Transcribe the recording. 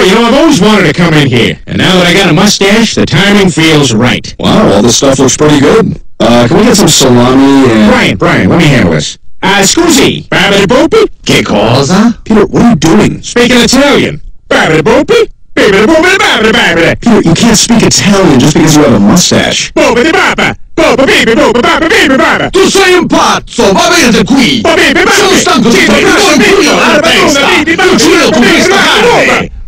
Well, you know, I've always wanted to come in here, and now that I got a mustache, the timing feels right. Wow, all this stuff looks pretty good. Can we get some salami and... Brian, let me handle this. Scusi, babidi boopy? Che cosa? Peter, what are you doing? Speaking Italian. Babidi boopy? Babidi boopy, babidi babidi. Peter, you can't speak Italian just because you have a mustache. Boopity baba. Boba bibi boba baba bibi baba. Tu sei un pazzo, va via da qui! Bibi baba. Sono stanco di toccare il culo alla testa! Uccido con questa carne!